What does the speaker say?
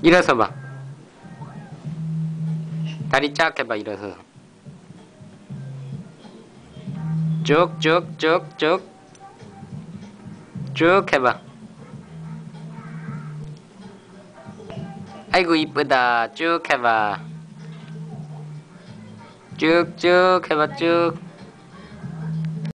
일어서 봐. 다리 쫙 해봐. 일어서. 쭉 해봐. 아이고 이쁘다. 쭉 해봐. 쭉 해봐. 쭉.